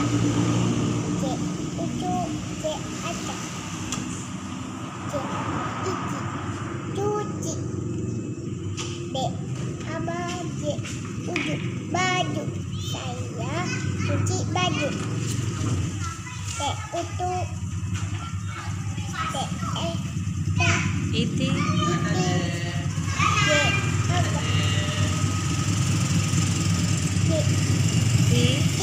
C ucu, C acak, C ici, cuci, D abah, J uju, baju. Saya cuci baju. T utu, T iti, J agak, J i